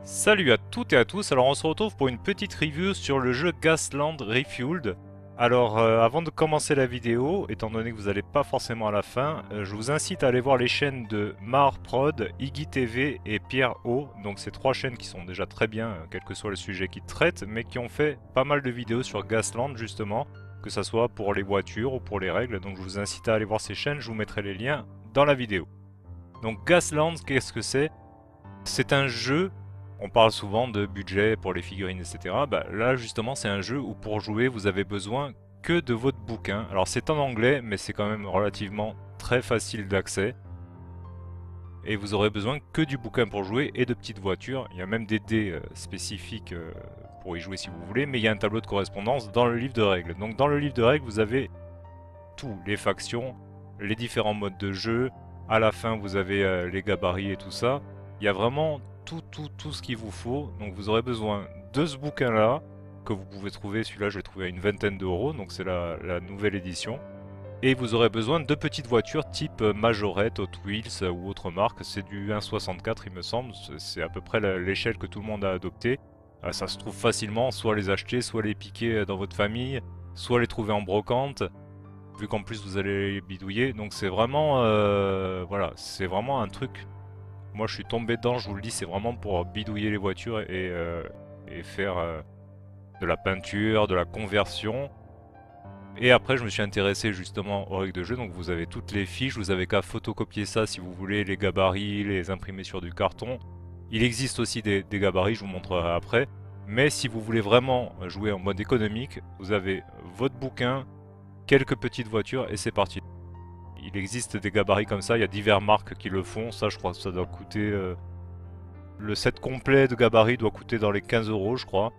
Salut à toutes et à tous, alors on se retrouve pour une petite review sur le jeu Gasland Refueled. Alors avant de commencer la vidéo, étant donné que vous n'allez pas forcément à la fin, je vous incite à aller voir les chaînes de Prod, Iggy TV et Pierre O. Donc ces trois chaînes qui sont déjà très bien, quel que soit le sujet qu'ils traitent, mais qui ont fait pas mal de vidéos sur Gasland justement, que ça soit pour les voitures ou pour les règles. Donc je vous incite à aller voir ces chaînes, je vous mettrai les liens dans la vidéo. Donc Gasland, qu'est-ce que c'est? C'est un jeu. On parle souvent de budget pour les figurines, etc. Bah, là, justement, c'est un jeu où pour jouer, vous avez besoin que de votre bouquin. Alors, c'est en anglais, mais c'est quand même relativement très facile d'accès. Et vous aurez besoin que du bouquin pour jouer et de petites voitures. Il y a même des dés spécifiques pour y jouer si vous voulez, mais il y a un tableau de correspondance dans le livre de règles. Donc, dans le livre de règles, vous avez tout, les factions, les différents modes de jeu. À la fin, vous avez les gabarits et tout ça. Il y a vraiment tout ce qu'il vous faut. Donc vous aurez besoin de ce bouquin-là, que vous pouvez trouver, celui-là je l'ai trouvé à une vingtaine d'euros, donc c'est la nouvelle édition. Et vous aurez besoin de petites voitures type Majorette, Hot Wheels ou autre marque. C'est du 1,64 il me semble, c'est à peu près l'échelle que tout le monde a adoptée. Ça se trouve facilement, soit les acheter, soit les piquer dans votre famille, soit les trouver en brocante, vu qu'en plus vous allez les bidouiller. Donc c'est vraiment, voilà, c'est vraiment un truc. Moi je suis tombé dedans, je vous le dis, c'est vraiment pour bidouiller les voitures et faire de la peinture, de la conversion. Et après je me suis intéressé justement aux règles de jeu, donc vous avez toutes les fiches, vous avez qu'à photocopier ça si vous voulez, les gabarits, les imprimer sur du carton. Il existe aussi des gabarits, je vous montrerai après. Mais si vous voulez vraiment jouer en mode économique, vous avez votre bouquin, quelques petites voitures et c'est parti. Il existe des gabarits comme ça, il y a diverses marques qui le font. Ça, je crois que ça doit coûter... le set complet de gabarits doit coûter dans les 15 euros, je crois.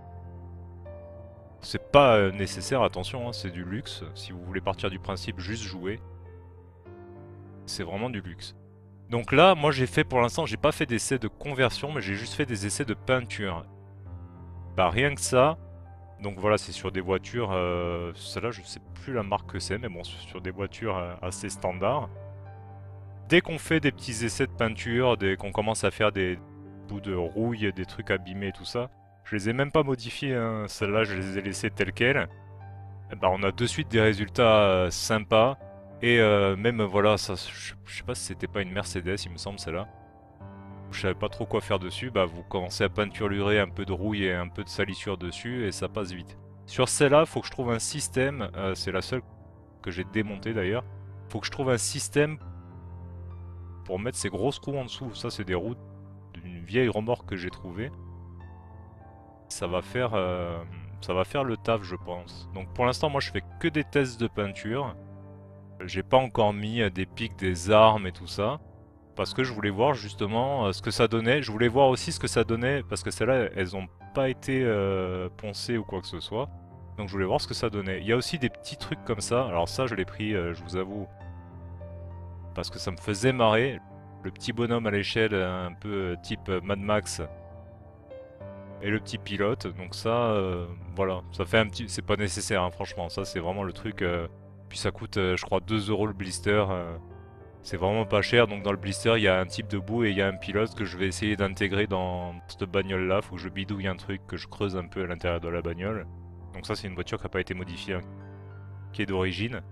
C'est pas nécessaire, attention, hein, c'est du luxe. Si vous voulez partir du principe juste jouer, c'est vraiment du luxe. Donc là, moi j'ai fait pour l'instant, j'ai pas fait d'essais de conversion, mais j'ai juste fait des essais de peinture. Bah rien que ça, donc voilà, c'est sur des voitures, celle-là je sais plus la marque que c'est, mais bon, sur des voitures assez standards. Dès qu'on fait des petits essais de peinture, dès qu'on commence à faire des bouts de rouille, des trucs abîmés et tout ça, je les ai même pas modifiés, hein. Celles-là je les ai laissées telles quelles. Et bah, on a de suite des résultats sympas. Et même voilà, ça, je sais pas si c'était pas une Mercedes, il me semble celle-là. Je savais pas trop quoi faire dessus, bah vous commencez à peinturer un peu de rouille et un peu de salissure dessus et ça passe vite. Sur celle-là, faut que je trouve un système, c'est la seule que j'ai démontée d'ailleurs. Faut que je trouve un système pour mettre ces grosses roues en dessous. Ça, c'est des roues d'une vieille remorque que j'ai trouvée. Ça va faire le taf, je pense. Donc pour l'instant, moi, je fais que des tests de peinture. J'ai pas encore mis des pics, des armes et tout ça. Parce que je voulais voir justement ce que ça donnait. Je voulais voir aussi ce que ça donnait. Parce que celles-là, elles ont pas été poncées ou quoi que ce soit. Donc je voulais voir ce que ça donnait. Il y a aussi des petits trucs comme ça. Alors ça, je l'ai pris, je vous avoue, parce que ça me faisait marrer. Le petit bonhomme à l'échelle, un peu type Mad Max, et le petit pilote. Donc ça, voilà, ça fait un petit... C'est pas nécessaire, hein, franchement. Ça, c'est vraiment le truc... Puis ça coûte, je crois, 2 euros le blister. C'est vraiment pas cher. Donc dans le blister, il y a un type de bout et il y a un pilote que je vais essayer d'intégrer dans cette bagnole-là. Faut que je bidouille un truc, que je creuse un peu à l'intérieur de la bagnole. Donc ça, c'est une voiture qui n'a pas été modifiée, hein, qui est d'origine.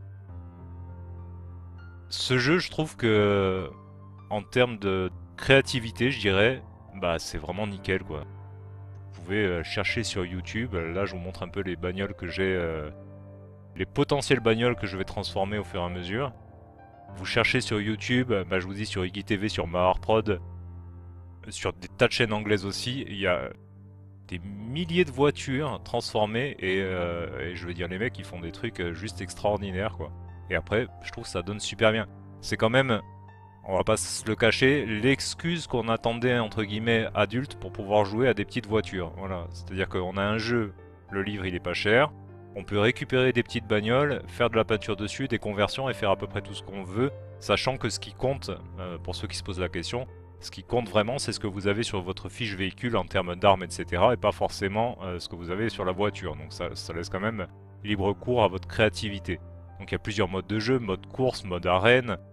Ce jeu, je trouve que, en termes de créativité, je dirais, bah c'est vraiment nickel quoi. Vous pouvez chercher sur YouTube, là je vous montre un peu les bagnoles que j'ai, les potentielles bagnoles que je vais transformer au fur et à mesure. Vous cherchez sur YouTube, bah, je vous dis sur Iggy TV, sur Prod, sur des tas de chaînes anglaises aussi, il y a des milliers de voitures transformées et je veux dire les mecs ils font des trucs juste extraordinaires quoi. Et après, je trouve que ça donne super bien. C'est quand même, on va pas se le cacher, l'excuse qu'on attendait entre guillemets adulte pour pouvoir jouer à des petites voitures. Voilà, c'est-à-dire qu'on a un jeu, le livre il est pas cher, on peut récupérer des petites bagnoles, faire de la peinture dessus, des conversions et faire à peu près tout ce qu'on veut, sachant que ce qui compte, pour ceux qui se posent la question, ce qui compte vraiment c'est ce que vous avez sur votre fiche véhicule en termes d'armes etc. et pas forcément ce que vous avez sur la voiture. Donc ça laisse quand même libre cours à votre créativité. Donc il y a plusieurs modes de jeu, mode course, mode arène,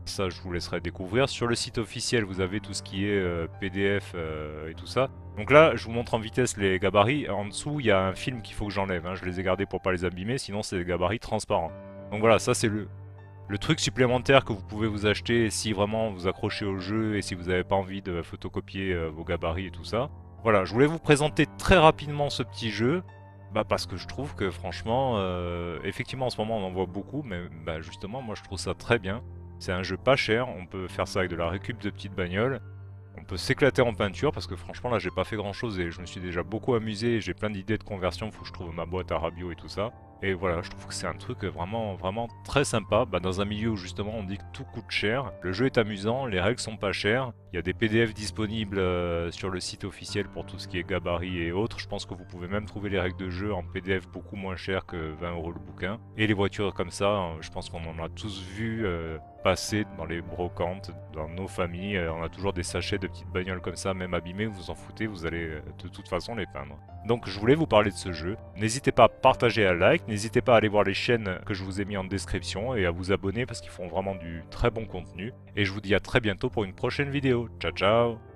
Ça, je vous laisserai découvrir. Sur le site officiel, vous avez tout ce qui est PDF et tout ça. Donc là, je vous montre en vitesse les gabarits. En dessous, il y a un film qu'il faut que j'enlève. Hein. Je les ai gardés pour pas les abîmer, sinon c'est des gabarits transparents. Donc voilà, ça c'est le truc supplémentaire que vous pouvez vous acheter si vraiment vous accrochez au jeu et si vous n'avez pas envie de photocopier vos gabarits et tout ça. Voilà, je voulais vous présenter très rapidement ce petit jeu. Parce que je trouve que franchement, effectivement en ce moment on en voit beaucoup, mais justement moi je trouve ça très bien. C'est un jeu pas cher, on peut faire ça avec de la récup de petites bagnoles. On peut s'éclater en peinture parce que franchement là j'ai pas fait grand chose et je me suis déjà beaucoup amusé. J'ai plein d'idées de conversion, faut que je trouve ma boîte à Rabio et tout ça. Et voilà, je trouve que c'est un truc vraiment, vraiment très sympa. Dans un milieu où justement on dit que tout coûte cher. Le jeu est amusant, les règles sont pas chères. Il y a des PDF disponibles sur le site officiel pour tout ce qui est gabarit et autres. Je pense que vous pouvez même trouver les règles de jeu en PDF beaucoup moins cher que 20 € le bouquin. Et les voitures comme ça, je pense qu'on en a tous vu passer dans les brocantes, dans nos familles. On a toujours des sachets de petites bagnoles comme ça, même abîmées, vous en foutez, vous allez de toute façon les peindre. Donc je voulais vous parler de ce jeu. N'hésitez pas à partager, à like, n'hésitez pas à aller voir les chaînes que je vous ai mis en description et à vous abonner parce qu'ils font vraiment du très bon contenu. Et je vous dis à très bientôt pour une prochaine vidéo. Ciao ciao!